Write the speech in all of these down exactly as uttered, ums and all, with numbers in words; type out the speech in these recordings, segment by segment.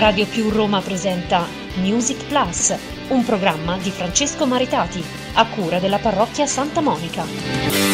Radio Più Roma presenta Music Plus, un programma di Francesco Maritati, a cura della parrocchia Santa Monica.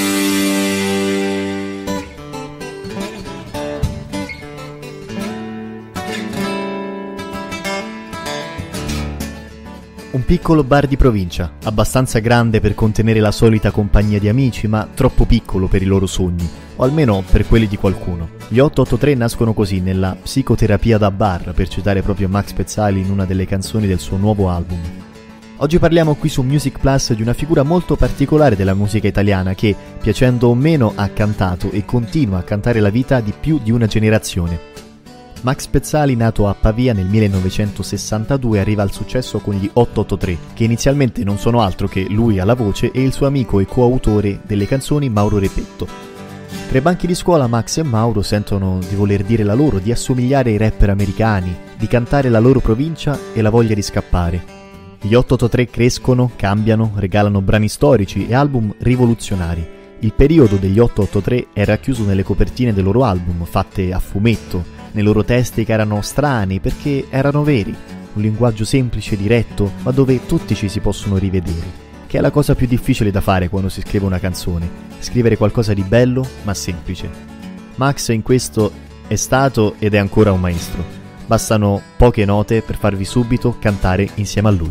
Un piccolo bar di provincia, abbastanza grande per contenere la solita compagnia di amici, ma troppo piccolo per i loro sogni, o almeno per quelli di qualcuno. Gli otto otto tre nascono così, nella psicoterapia da bar, per citare proprio Max Pezzali in una delle canzoni del suo nuovo album. Oggi parliamo qui su Music Plus di una figura molto particolare della musica italiana che, piacendo o meno, ha cantato e continua a cantare la vita di più di una generazione. Max Pezzali, nato a Pavia nel millenovecentosessantadue, arriva al successo con gli otto otto tre, che inizialmente non sono altro che lui alla voce e il suo amico e coautore delle canzoni Mauro Repetto. Tra i banchi di scuola Max e Mauro sentono di voler dire la loro, di assomigliare ai rapper americani, di cantare la loro provincia e la voglia di scappare. Gli otto otto tre crescono, cambiano, regalano brani storici e album rivoluzionari. Il periodo degli otto otto tre è racchiuso nelle copertine dei loro album, fatte a fumetto, nei loro testi che erano strani perché erano veri, un linguaggio semplice e diretto, ma dove tutti ci si possono rivedere, che è la cosa più difficile da fare quando si scrive una canzone, scrivere qualcosa di bello ma semplice. Max in questo è stato ed è ancora un maestro, bastano poche note per farvi subito cantare insieme a lui.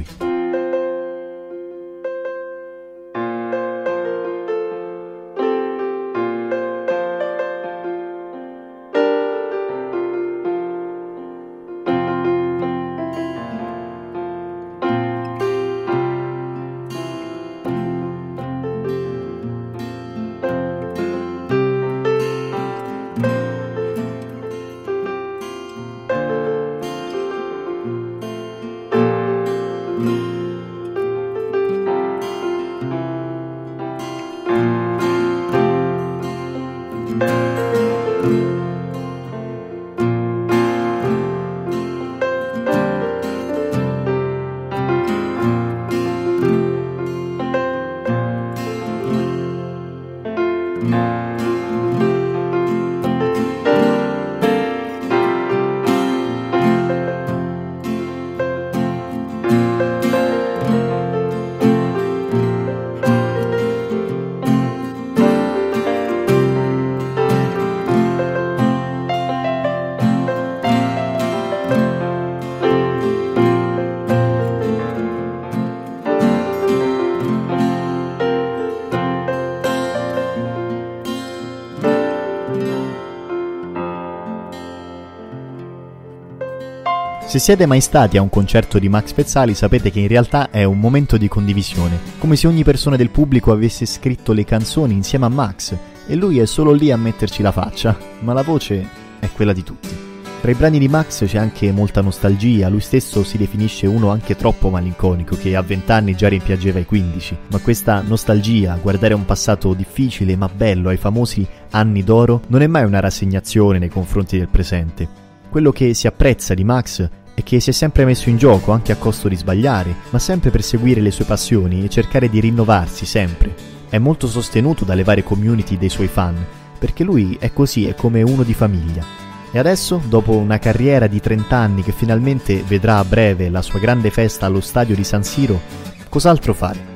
Se siete mai stati a un concerto di Max Pezzali sapete che in realtà è un momento di condivisione, come se ogni persona del pubblico avesse scritto le canzoni insieme a Max e lui è solo lì a metterci la faccia, ma la voce è quella di tutti. Tra i brani di Max c'è anche molta nostalgia, lui stesso si definisce uno anche troppo malinconico che a vent'anni già rimpiangeva i quindici, ma questa nostalgia, guardare un passato difficile ma bello ai famosi anni d'oro, non è mai una rassegnazione nei confronti del presente. Quello che si apprezza di Max è che si è sempre messo in gioco anche a costo di sbagliare, ma sempre per seguire le sue passioni e cercare di rinnovarsi sempre. È molto sostenuto dalle varie community dei suoi fan, perché lui è così, è come uno di famiglia. E adesso, dopo una carriera di trenta anni che finalmente vedrà a breve la sua grande festa allo stadio di San Siro, cos'altro fare?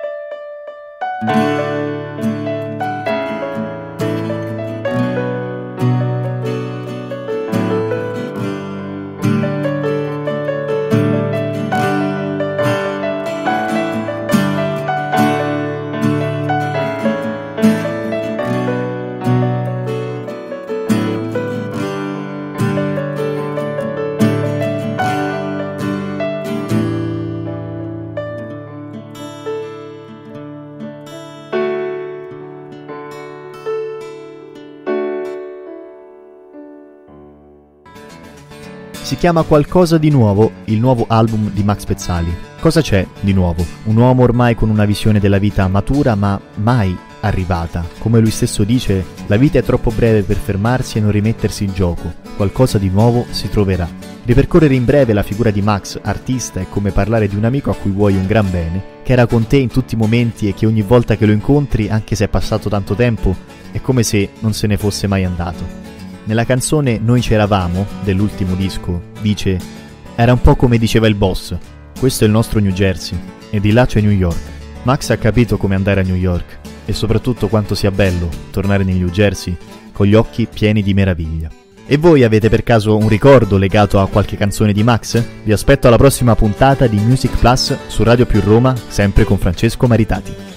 Si chiama Qualcosa di nuovo, il nuovo album di Max Pezzali. Cosa c'è di nuovo? Un uomo ormai con una visione della vita matura ma mai arrivata. Come lui stesso dice, la vita è troppo breve per fermarsi e non rimettersi in gioco. Qualcosa di nuovo si troverà. Ripercorrere in breve la figura di Max, artista, è come parlare di un amico a cui vuoi un gran bene, che era con te in tutti i momenti e che ogni volta che lo incontri, anche se è passato tanto tempo, è come se non se ne fosse mai andato. Nella canzone Noi c'eravamo, dell'ultimo disco, dice: Era un po' come diceva il boss: questo è il nostro New Jersey, e di là c'è New York. Max ha capito come andare a New York, e soprattutto quanto sia bello tornare nel New Jersey con gli occhi pieni di meraviglia. E voi avete per caso un ricordo legato a qualche canzone di Max? Vi aspetto alla prossima puntata di Music Plus su Radio Più Roma, sempre con Francesco Maritati.